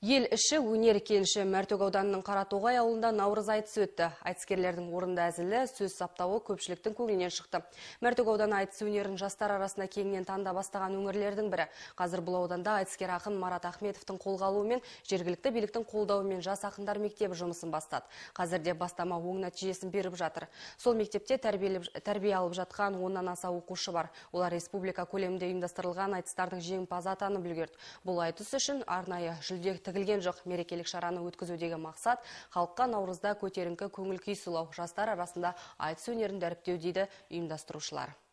Ел іші өнер кеніші Мәртөк ауданының Қаратоғай ауылында наурыз айтысы өтті. Айтыскерлердің орында әзілі, сөз саптауы көпшіліктің көңілінен шықты. Мәртөк ауданы айтыс өнерін жастар арасында кеңінен танда бастаған өңірлердің бірі. Қазір бұл ауданда айтыскер ақын Марат Ахметовтың қолға алуымен, жергілікті биліктің қолдауымен жас ақындар мектебі жұмысын бастады. Қазірде бастама оң нәтижесін беріп жатыр. Сол мектепте тәрбие алып жатқан 10-нан аса оқушы бар. Олар республика көлемінде ұйымдастырылған айтыстардың жеңімпазы атанып үлгерді. Бұл айтыс үшін арнайы жүлде тігілген жоқ. Мерекелік шараны өткізудегі мақсат халыққа наурызда көтеріңкі көңіл күй сыйлау, жастар арасында айтыс өнерін дәріптеу дейді ұйымдастырушылар.